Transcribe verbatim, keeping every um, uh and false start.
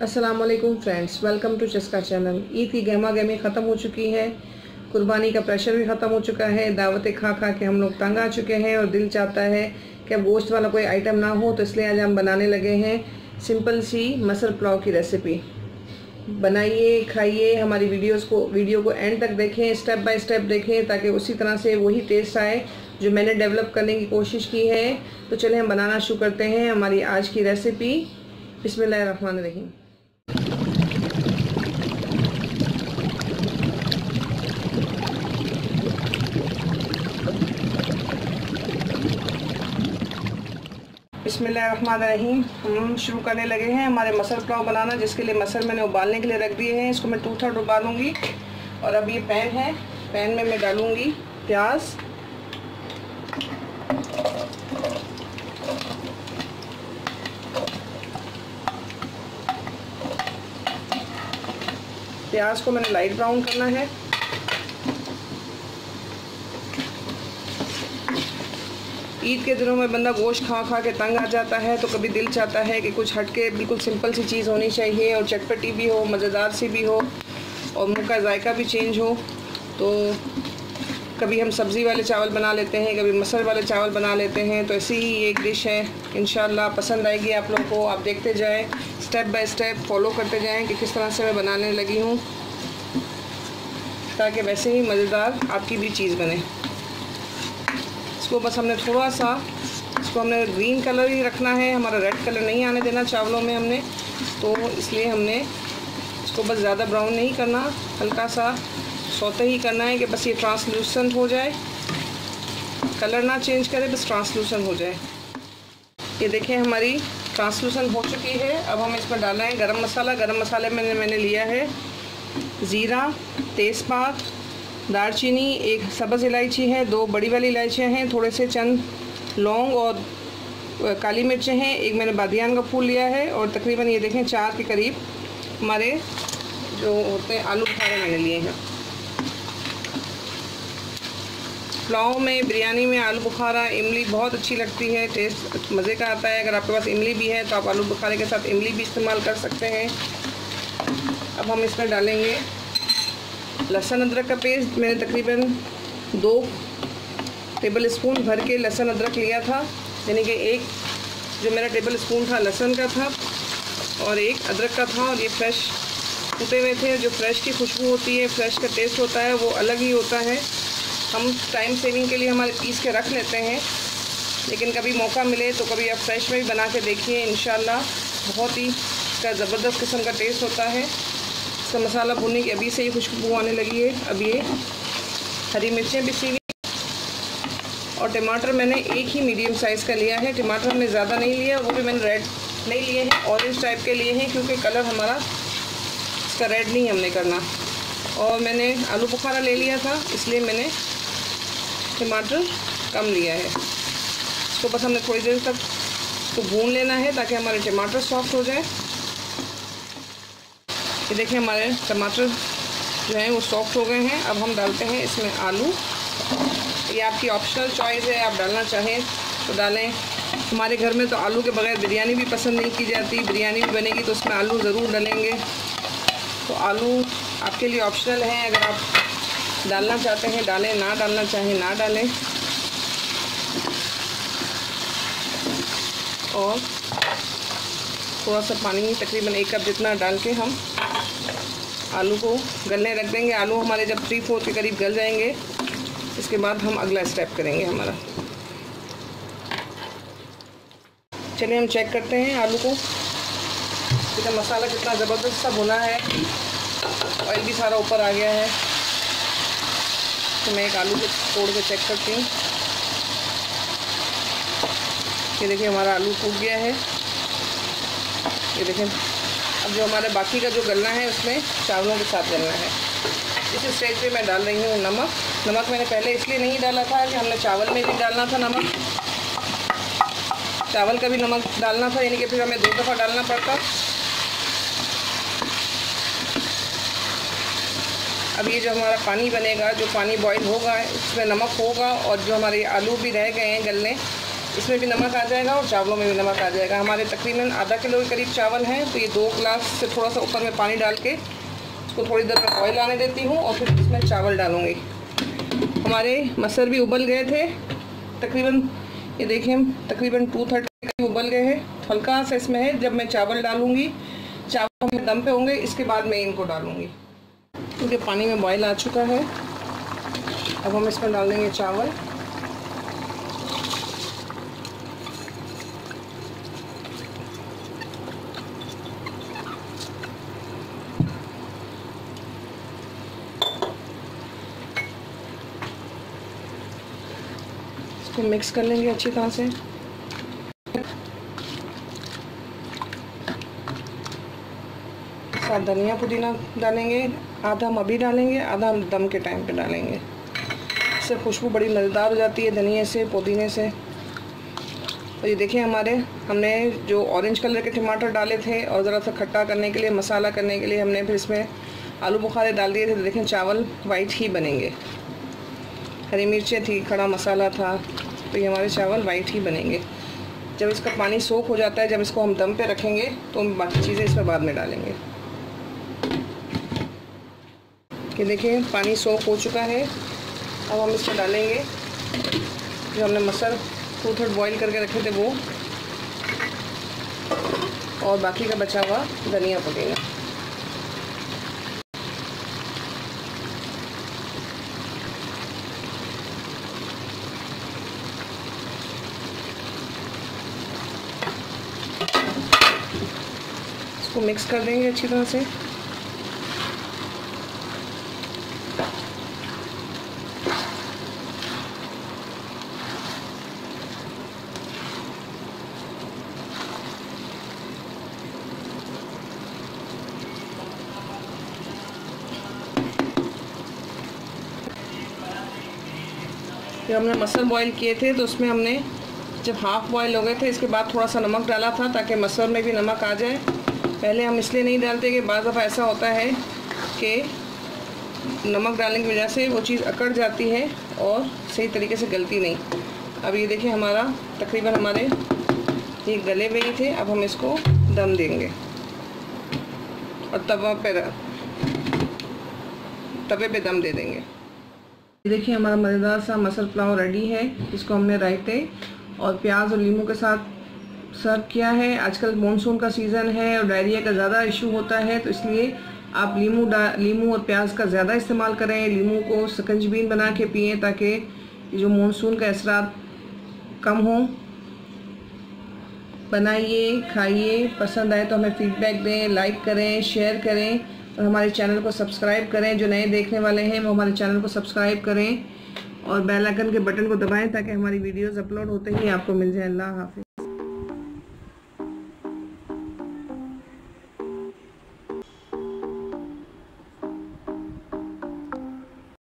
अस्सलाम वालेकुम friends, welcome to Chaska channel. Eid की गहमा गहमी ख़त्म हो चुकी है, कुर्बानी का प्रेशर भी ख़त्म हो चुका है। दावतें खा खा के हम लोग तंग आ चुके हैं और दिल चाहता है कि अब गोश्त वाला कोई आइटम ना हो, तो इसलिए आज हम बनाने लगे हैं सिंपल सी मसल पुलाव की रेसिपी। बनाइए, खाइए, हमारी वीडियोस को वीडियो को एंड तक देखें, स्टेप बाय स्टेप देखें, ताकि उसी तरह से वही टेस्ट आए जो मैंने डेवलप करने की कोशिश की है। तो चलें हम बनाना शुरू करते हैं हमारी आज की रेसिपी। बिस्मिल्लाहिर्रहमानिर्रहीम। बिस्मिल्लाहिर्रहमानिर्रहीम। हम शुरू करने लगे हैं हमारे मसल पुलाव बनाना, जिसके लिए मसल मैंने उबालने के लिए रख दिए हैं। इसको मैं टू थर्ड उबालूंगी। और अब ये पैन है, पैन में मैं डालूंगी प्याज, प्याज को मैंने लाइट ब्राउन करना है। ईद के दिनों में बंदा गोश्त खा खा के तंग आ जाता है, तो कभी दिल चाहता है कि कुछ हटके बिल्कुल सिंपल सी चीज़ होनी चाहिए और चटपटी भी हो, मज़ेदार सी भी हो और मुँह का जायका भी चेंज हो। तो कभी हम सब्ज़ी वाले चावल बना लेते हैं, कभी मसल वाले चावल बना लेते हैं। तो ऐसी ही एक डिश है, इंशाल्लाह पसंद आएगी आप लोगों को। आप देखते जाएं, स्टेप बाय स्टेप फॉलो करते जाएं कि किस तरह से मैं बनाने लगी हूँ, ताकि वैसे ही मज़ेदार आपकी भी चीज़ बने। इसको बस हमने थोड़ा सा, इसको हमने ग्रीन कलर ही रखना है, हमारा रेड कलर नहीं आने देना चावलों में हमने, तो इसलिए हमने इसको बस ज़्यादा ब्राउन नहीं करना, हल्का सा सौते ही करना है कि बस ये ट्रांसलूसेंट हो जाए, कलर ना चेंज करे, बस ट्रांसलूसेंट हो जाए। ये देखें हमारी ट्रांसलूसेंट हो चुकी है। अब हम इसमें डालना है गरम मसाला। गरम मसाले में मैंने लिया है ज़ीरा, तेज़पात, दालचीनी, एक सब्ज़ इलायची है, दो बड़ी वाली इलायचियाँ हैं, थोड़े से चंद लौंग और काली मिर्चें हैं, एक मैंने बादियान का फूल लिया है और तकरीबन ये देखें चार के करीब हमारे जो होते हैं आलू बुखारे मैंने लिए हैं। पुलाव में, बिरयानी में आलू बुखारा, इमली बहुत अच्छी लगती है, टेस्ट मज़े का आता है। अगर आपके पास इमली भी है तो आप आलू बुखारे के साथ इमली भी इस्तेमाल कर सकते हैं। अब हम इसमें डालेंगे लहसुन अदरक का पेस्ट। मैंने तकरीबन दो टेबल स्पून भर के लहसुन अदरक लिया था, यानी कि एक जो मेरा टेबल स्पून था लहसुन का था और एक अदरक का था, और ये फ्रेश कूटे हुए थे। जो फ्रेश की खुशबू होती है, फ्रेश का टेस्ट होता है, वो अलग ही होता है। हम टाइम सेविंग के लिए हमारे पीस के रख लेते हैं, लेकिन कभी मौका मिले तो कभी आप फ्रेश में भी बना के देखिए, इंशाल्लाह बहुत ही इसका ज़बरदस्त किस्म का टेस्ट होता है। इसका मसाला भूनने की अभी से ही खुशबू आने लगी है। अब ये हरी मिर्चें पिसी हुई और टमाटर मैंने एक ही मीडियम साइज़ का लिया है। टमाटर हमने ज़्यादा नहीं लिया, वो भी मैंने रेड नहीं लिए हैं, ऑरेंज टाइप के लिए हैं, क्योंकि कलर हमारा इसका रेड नहीं हमने करना। और मैंने आलू बुखारा ले लिया था, इसलिए मैंने टमाटर कम लिया है। इसको बस हमने थोड़ी देर तक तो भून लेना है ताकि हमारे टमाटर सॉफ्ट हो जाए। ये देखिए हमारे टमाटर जो हैं वो सॉफ्ट हो गए हैं। अब हम डालते हैं इसमें आलू। ये आपकी ऑप्शनल चॉइस है, आप डालना चाहें तो डालें। हमारे घर में तो आलू के बगैर बिरयानी भी पसंद नहीं की जाती, बिरयानी भी बनेगी तो उसमें आलू ज़रूर डालेंगे। तो आलू आपके लिए ऑप्शनल है, अगर आप डालना चाहते हैं डालें, ना डालना चाहें ना डालें। और थोड़ा सा पानी तकरीबन एक कप जितना डाल के हम आलू को गलने रख देंगे। आलू हमारे जब थ्री फोर्थ के करीब गल जाएंगे, इसके बाद हम अगला स्टेप करेंगे हमारा। चलिए हम चेक करते हैं आलू को, कितना मसाला कितना ज़बरदस्त सा भुना है, ऑयल भी सारा ऊपर आ गया है। तो मैं एक आलू को तोड़ के चेक करती हूँ। ये देखिए हमारा आलू फूट गया है। ये देखें, अब जो हमारे बाकी का जो गलना है उसमें चावलों के साथ गलना है। इस स्टेज पे मैं डाल रही हूँ नमक। नमक मैंने पहले इसलिए नहीं डाला था कि हमने चावल में भी डालना था नमक, चावल का भी नमक डालना था, यानी कि फिर हमें दो दफ़ा डालना पड़ता। अब ये जो हमारा पानी बनेगा, जो पानी बॉईल होगा उसमें नमक होगा, और जो हमारे आलू भी रह गए हैं गलने इसमें भी नमक आ जाएगा और चावलों में भी नमक आ जाएगा। हमारे तकरीबन आधा किलो के करीब चावल हैं, तो ये दो गिलास से थोड़ा सा ऊपर में पानी डाल के इसको थोड़ी देर में बॉयल आने देती हूँ और फिर इसमें चावल डालूँगी। हमारे मसर भी उबल गए थे तकरीबन, ये देखिए हम तकरीबन टू थर्टी के उबल गए हैं। हल्का सा इसमें है, जब मैं चावल डालूँगी, चावल में दम पे होंगे, इसके बाद मैं इनको डालूँगी। क्योंकि पानी में बॉयल आ चुका है, अब हम इसमें डाल देंगे चावल। इसको मिक्स कर लेंगे अच्छी तरह से। साथ धनिया पुदीना डालेंगे, आधा हम अभी डालेंगे, आधा हम दम के टाइम पे डालेंगे। इससे खुशबू बड़ी मज़ेदार हो जाती है धनिया से, पुदीने से। और ये देखिए हमारे हमने जो ऑरेंज कलर के टमाटर डाले थे और ज़रा सा खट्टा करने के लिए, मसाला करने के लिए हमने फिर इसमें आलू बुखारे डाल दिए थे। तो देखें चावल वाइट ही बनेंगे, हरी मिर्चें थी, खड़ा मसाला था, तो ये हमारे चावल वाइट ही बनेंगे। जब इसका पानी सोख हो जाता है, जब इसको हम दम पे रखेंगे, तो हम बाकी चीज़ें इसमें बाद में डालेंगे। कि देखिए पानी सोख हो चुका है, अब हम इसमें डालेंगे जो हमने मसर टू थर्ड बॉईल करके रखे थे वो, और बाकी का बचा हुआ धनिया पुदीना। इसको मिक्स कर देंगे अच्छी तरह से। जब हमने मसर बॉईल किए थे तो उसमें हमने जब हाफ़ बॉईल हो गए थे, इसके बाद थोड़ा सा नमक डाला था ताकि मसर में भी नमक आ जाए। पहले हम इसलिए नहीं डालते कि बाज़ दफ़ा ऐसा होता है कि नमक डालने की वजह से वो चीज़ अकड़ जाती है और सही तरीके से गलती नहीं। अब ये देखिए हमारा तकरीबन हमारे ये गले हुए ही थे। अब हम इसको दम देंगे और तवा पे तवे पे दम दे देंगे। देखिए हमारा मज़ेदार सा मसर पुलाव रेडी है, जिसको हमने रायते और प्याज और नींबू के साथ सर्व किया है। आजकल मानसून का सीज़न है और डायरिया का ज़्यादा इशू होता है, तो इसलिए आप लीमू डा लीमू और प्याज का ज़्यादा इस्तेमाल करें। लीमू को शकंजीबी बना के पिएँ ताकि जो मानसून का असरात कम हो। बनाइए, खाइए, पसंद आए तो हमें फीडबैक दें, लाइक करें, शेयर करें और हमारे चैनल को सब्सक्राइब करें। जो नए देखने वाले हैं वो हमारे चैनल को सब्सक्राइब करें और बेल आइकन के बटन को दबाएं ताकि हमारी वीडियोस अपलोड होते ही आपको मिल जाए। अल्लाह हाफ़िज़।